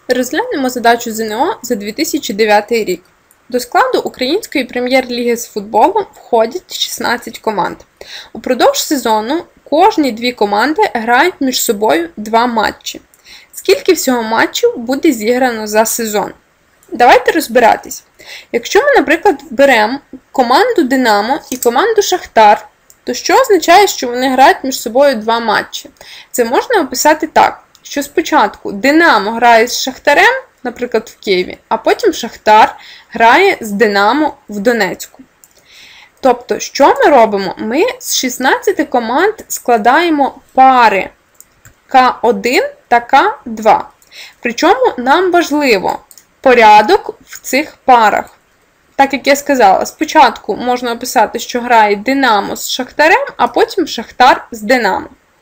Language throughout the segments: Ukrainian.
Розглянемо задачу ЗНО за 2009 рік. До складу Української прем'єр-ліги з футболу входять 16 команд. Упродовж сезону кожні дві команди грають між собою 2 матчі. Скільки всього матчів буде зіграно за сезон? Давайте розбиратись. Якщо ми, наприклад, беремо команду Динамо і команду Шахтар, то що означає, що вони грають між собою 2 матчі? Це можна описати так, що спочатку Динамо грає з Шахтарем, наприклад, в Києві, а потім Шахтар грає з Динамо в Донецьку. Тобто, що ми робимо? Ми з 16 команд складаємо пари К1 та К2. Причому нам важливо порядок в цих парах. Так як я сказала, спочатку можна описати, що грає Динамо з Шахтарем, а потім Шахтар з Динамо.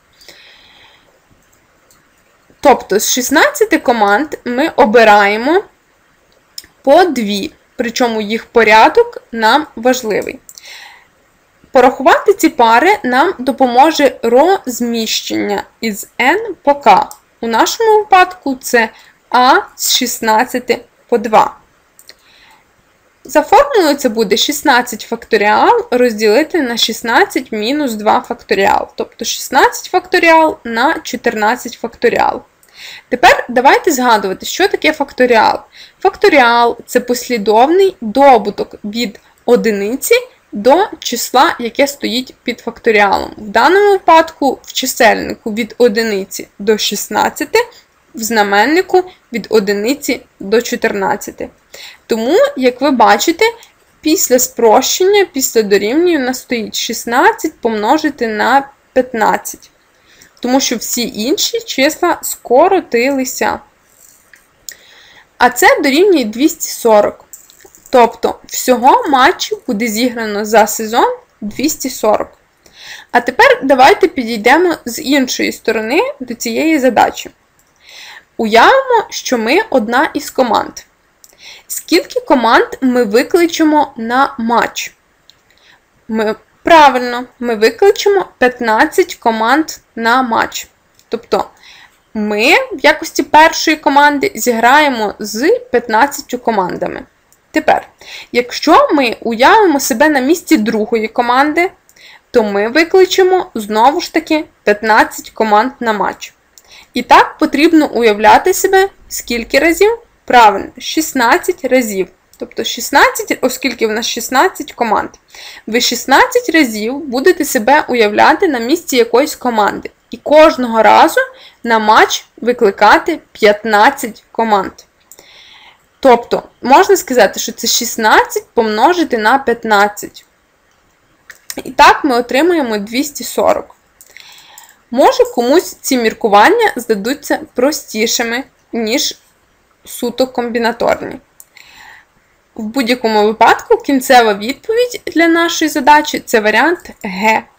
Тобто з 16 команд ми обираємо по 2, причому їх порядок нам важливий. Порахувати ці пари нам допоможе розміщення із n по k. У нашому випадку це А з 16 по 2. За формулою це буде 16 факторіал розділити на 16 мінус 2 факторіал. Тобто 16 факторіал на 14 факторіал. Тепер давайте згадувати, що таке факторіал. Факторіал – це послідовний добуток від одиниці до числа, яке стоїть під факторіалом. В даному випадку в чисельнику від одиниці до 16, в знаменнику від одиниці до 14. Тому, як ви бачите, після спрощення, після дорівнює, у нас стоїть 16 помножити на 15. Тому що всі інші числа скоротилися. А це дорівнює 240. Тобто, всього матчів буде зіграно за сезон 240. А тепер давайте підійдемо з іншої сторони до цієї задачі. Уявимо, що ми одна із команд. Скільки команд ми викличемо на матч? Правильно, ми викличемо 15 команд на матч. Тобто, ми в якості першої команди зіграємо з 15 командами. Тепер, якщо ми уявимо себе на місці другої команди, то ми викличемо знову ж таки 15 команд на матч. І так потрібно уявляти себе скільки разів? Правильно, 16 разів. Тобто 16, оскільки в нас 16 команд. Ви 16 разів будете себе уявляти на місці якоїсь команди. І кожного разу на матч викликати 15 команд. Тобто, можна сказати, що це 16 помножити на 15. І так ми отримаємо 240. Може, комусь ці міркування здадуться простішими, ніж суто комбінаторні. В будь-якому випадку кінцева відповідь для нашої задачі – це варіант Г.